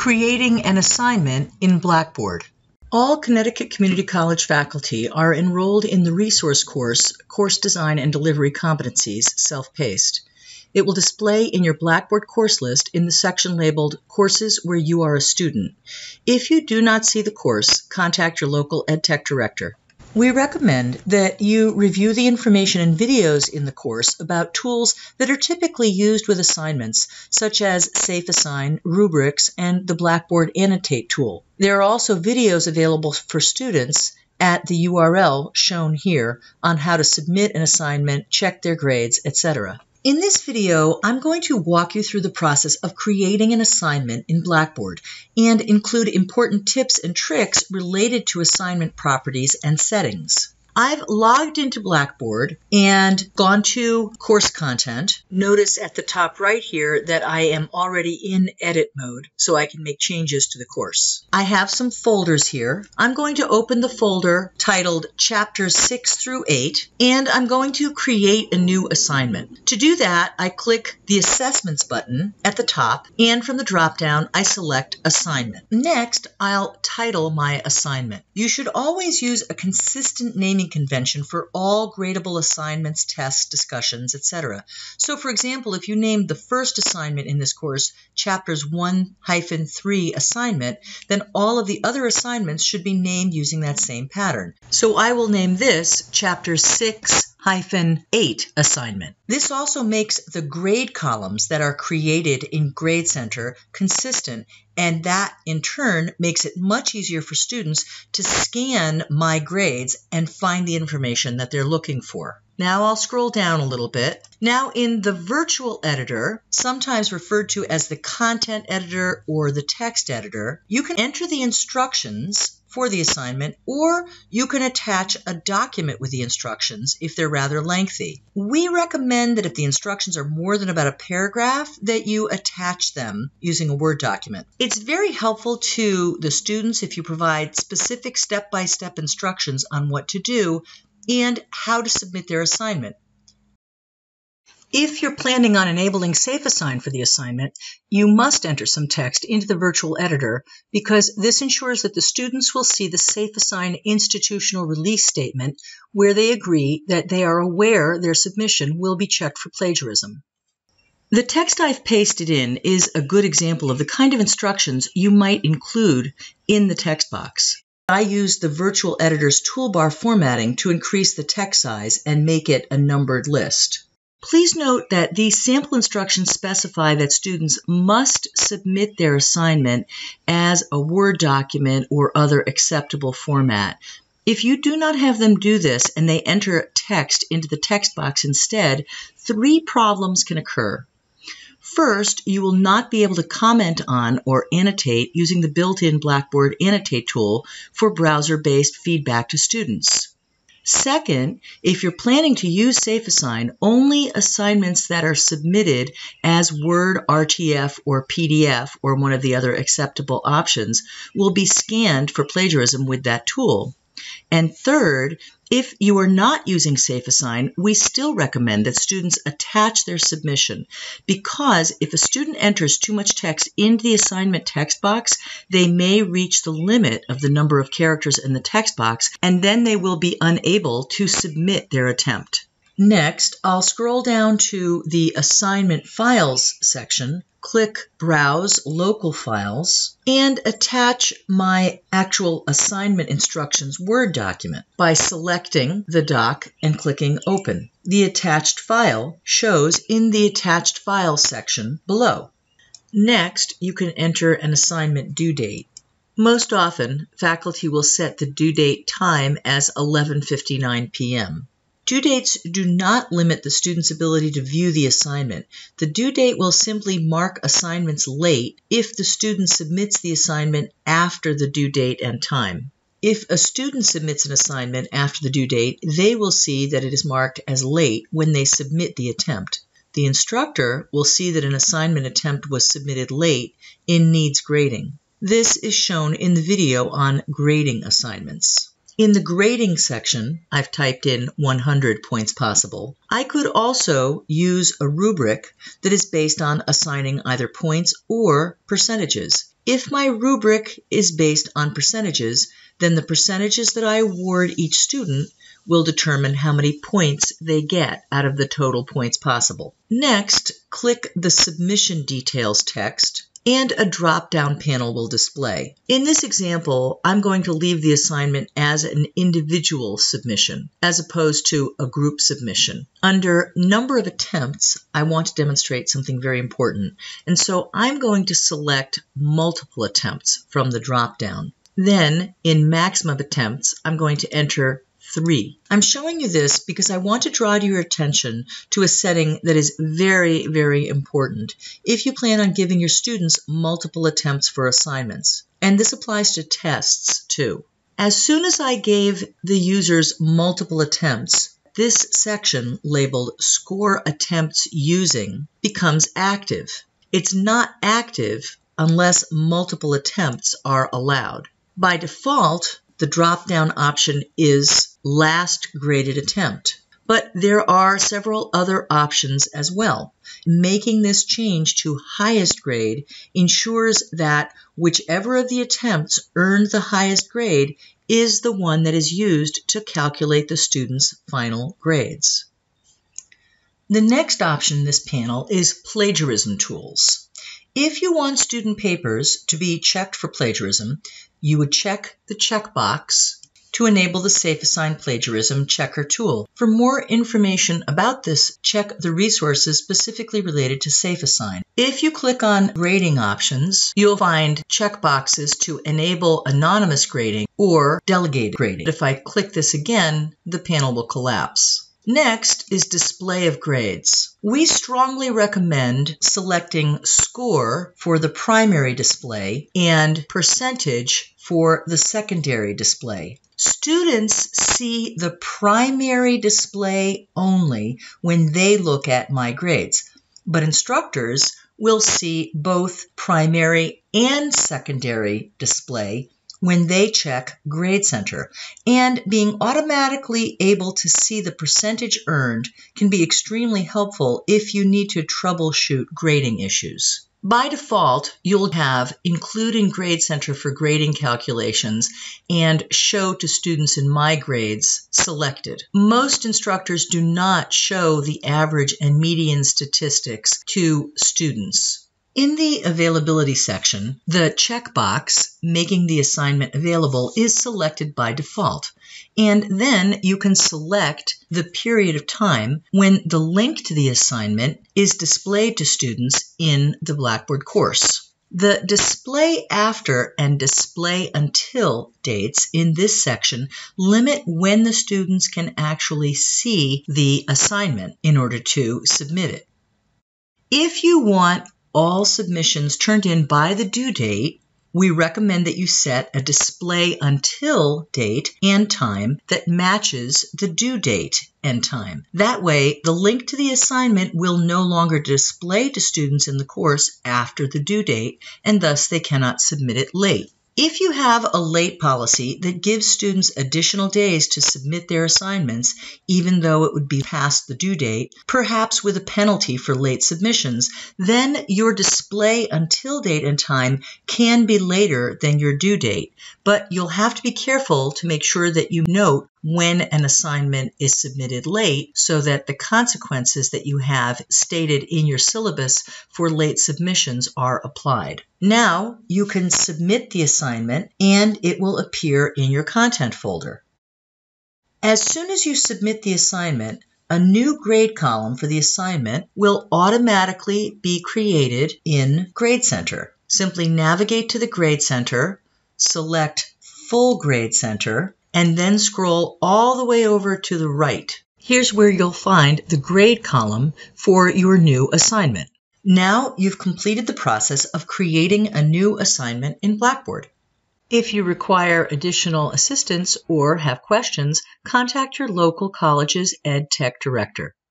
Creating an assignment in Blackboard. All Connecticut Community College faculty are enrolled in the resource course, Course Design and Delivery Competencies, Self-Paced. It will display in your Blackboard course list in the section labeled Courses Where You Are a Student. If you do not see the course, contact your local EdTech director. We recommend that you review the information and videos in the course about tools that are typically used with assignments, such as Safeassign, rubrics, and the Blackboard Annotate tool. There are also videos available for students at the URL shown here on how to submit an assignment, check their grades, etc. In this video, I'm going to walk you through the process of creating an assignment in Blackboard and include important tips and tricks related to assignment properties and settings. I've logged into Blackboard and gone to Course Content. Notice at the top right here that I am already in edit mode, so I can make changes to the course. I have some folders here. I'm going to open the folder titled Chapters 6 through 8, and I'm going to create a new assignment. To do that, I click the Assessments button at the top, and from the drop-down, I select Assignment. Next, I'll title my assignment. You should always use a consistent naming convention for all gradable assignments, tests, discussions, etc. So, for example, if you named the first assignment in this course Chapters 1-3 assignment, then all of the other assignments should be named using that same pattern. So I will name this Chapter 6-8 assignment. This also makes the grade columns that are created in Grade Center consistent, and that in turn makes it much easier for students to scan my grades and find the information that they're looking for. Now I'll scroll down a little bit. Now in the virtual editor, sometimes referred to as the content editor or the text editor, you can enter the instructions for the assignment, or you can attach a document with the instructions if they're rather lengthy. We recommend that if the instructions are more than about a paragraph, that you attach them using a Word document. It's very helpful to the students if you provide specific step-by-step instructions on what to do and how to submit their assignment. If you're planning on enabling Safeassign for the assignment, you must enter some text into the virtual editor because this ensures that the students will see the Safeassign institutional release statement where they agree that they are aware their submission will be checked for plagiarism. The text I've pasted in is a good example of the kind of instructions you might include in the text box. I use the virtual editor's toolbar formatting to increase the text size and make it a numbered list. Please note that these sample instructions specify that students must submit their assignment as a Word document or other acceptable format. If you do not have them do this and they enter text into the text box instead, 3 problems can occur. First, you will not be able to comment on or annotate using the built-in Blackboard Annotate tool for browser-based feedback to students. Second, if you're planning to use Safeassign, only assignments that are submitted as Word, RTF, or PDF, or one of the other acceptable options, will be scanned for plagiarism with that tool. And third, if you are not using Safeassign, we still recommend that students attach their submission because if a student enters too much text into the assignment text box, they may reach the limit of the number of characters in the text box, and then they will be unable to submit their attempt. Next, I'll scroll down to the Assignment Files section, click Browse Local Files, and attach my actual assignment instructions Word document by selecting the doc and clicking Open. The attached file shows in the Attached Files section below. Next, you can enter an assignment due date. Most often, faculty will set the due date time as 11:59 p.m. Due dates do not limit the student's ability to view the assignment. The due date will simply mark assignments late if the student submits the assignment after the due date and time. If a student submits an assignment after the due date, they will see that it is marked as late when they submit the attempt. The instructor will see that an assignment attempt was submitted late in Needs Grading. This is shown in the video on grading assignments. In the grading section, I've typed in 100 points possible. I could also use a rubric that is based on assigning either points or percentages. If my rubric is based on percentages, then the percentages that I award each student will determine how many points they get out of the total points possible. Next, click the Submission Details text, and a drop-down panel will display. In this example, I'm going to leave the assignment as an individual submission, as opposed to a group submission. Under Number of Attempts, I want to demonstrate something very important, and so I'm going to select Multiple Attempts from the drop-down. Then, in Maximum Attempts, I'm going to enter 3. I'm showing you this because I want to draw your attention to a setting that is very, very important if you plan on giving your students multiple attempts for assignments. And this applies to tests too. As soon as I gave the users multiple attempts, this section labeled Score Attempts Using becomes active. It's not active unless multiple attempts are allowed. By default, the drop-down option is Last Graded Attempt, but there are several other options as well. Making this change to highest grade ensures that whichever of the attempts earned the highest grade is the one that is used to calculate the student's final grades. The next option in this panel is Plagiarism Tools. If you want student papers to be checked for plagiarism, you would check the checkbox to enable the Safeassign Plagiarism Checker tool. For more information about this, check the resources specifically related to Safeassign. If you click on Grading Options, you'll find checkboxes to enable anonymous grading or delegated grading. If I click this again, the panel will collapse. Next is Display of Grades. We strongly recommend selecting Score for the primary display and Percentage for the secondary display. Students see the primary display only when they look at My Grades, but instructors will see both primary and secondary display when they check Grade Center, and being automatically able to see the percentage earned can be extremely helpful if you need to troubleshoot grading issues. By default, you'll have Include in Grade Center for grading calculations and Show to Students in My Grades selected. Most instructors do not show the average and median statistics to students. In the Availability section, the checkbox Making the Assignment Available is selected by default, and then you can select the period of time when the link to the assignment is displayed to students in the Blackboard course. The Display After and Display Until dates in this section limit when the students can actually see the assignment in order to submit it. If you want all submissions turned in by the due date, we recommend that you set a Display Until date and time that matches the due date and time. That way, the link to the assignment will no longer display to students in the course after the due date, and thus they cannot submit it late. If you have a late policy that gives students additional days to submit their assignments, even though it would be past the due date, perhaps with a penalty for late submissions, then your Display Until date and time can be later than your due date. But you'll have to be careful to make sure that you note when an assignment is submitted late so that the consequences that you have stated in your syllabus for late submissions are applied. Now you can submit the assignment and it will appear in your content folder. As soon as you submit the assignment, a new grade column for the assignment will automatically be created in Grade Center. Simply navigate to the Grade Center, select Full Grade Center, and then scroll all the way over to the right. Here's where you'll find the grade column for your new assignment. Now you've completed the process of creating a new assignment in Blackboard. If you require additional assistance or have questions, contact your local college's Ed Tech director.